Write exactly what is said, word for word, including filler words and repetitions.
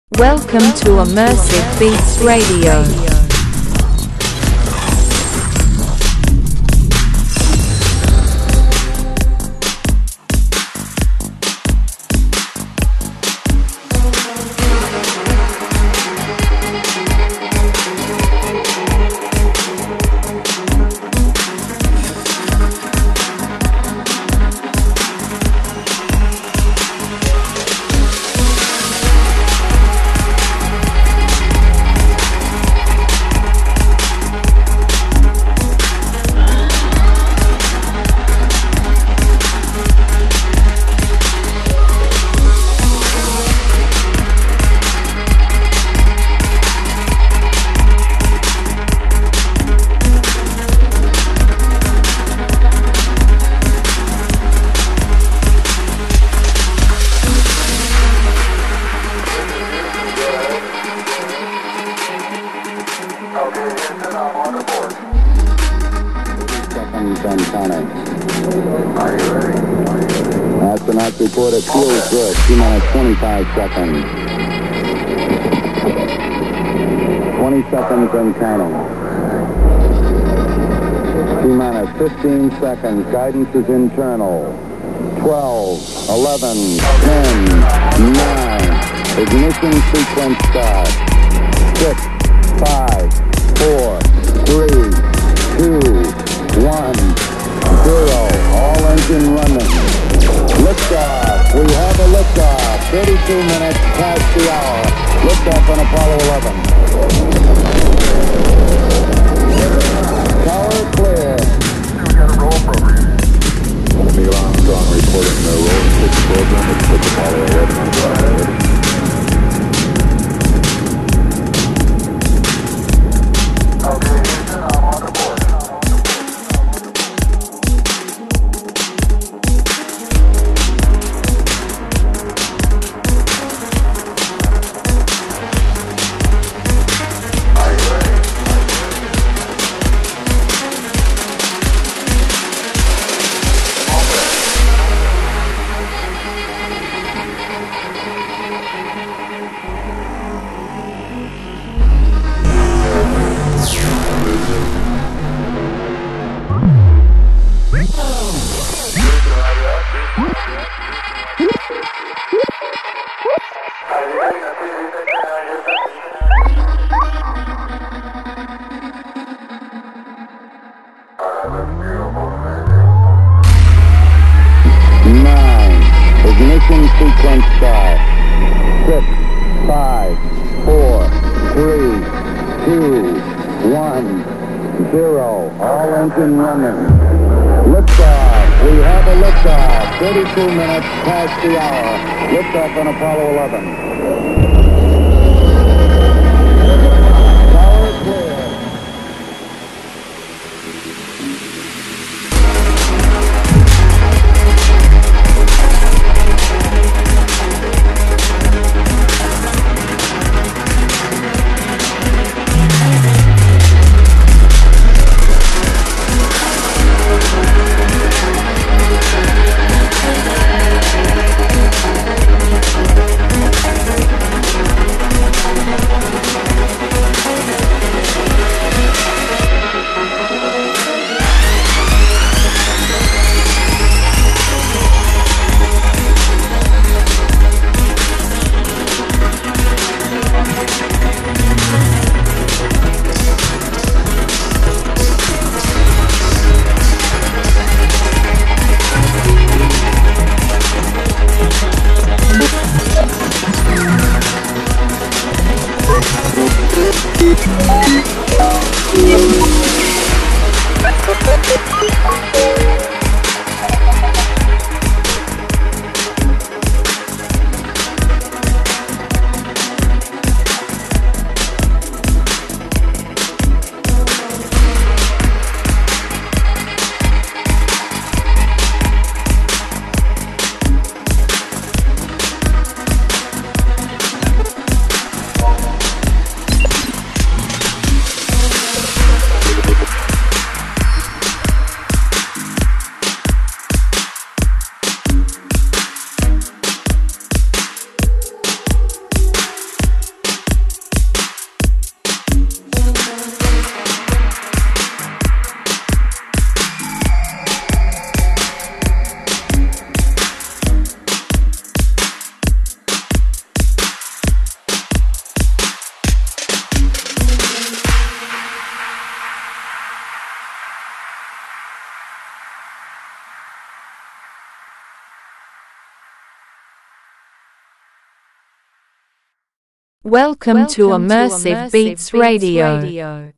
Welcome to Immersive Beats Radio. Astronauts report it feels good. T minus twenty-five seconds. twenty seconds and counting. T minus fifteen seconds. Guidance is internal. twelve, eleven, ten, nine. Ignition sequence start. six, five, four, three, two, one, zero. All engine running. Liftoff. We have a liftoff. thirty-two minutes past the hour. Liftoff on Apollo eleven. Tower clear. We got a roll program. Neil Armstrong reporting the roll six program. It's with Apollo eleven on fire. Okay, Houston, I'm on the board. Nine. Ignition sequence start. Six, five, four, three, two, one, zero. All engine running. Liftoff. We have a liftoff. thirty-two minutes past the hour. Liftoff on Apollo eleven. Tower clear. Welcome to Immersive Beats Radio.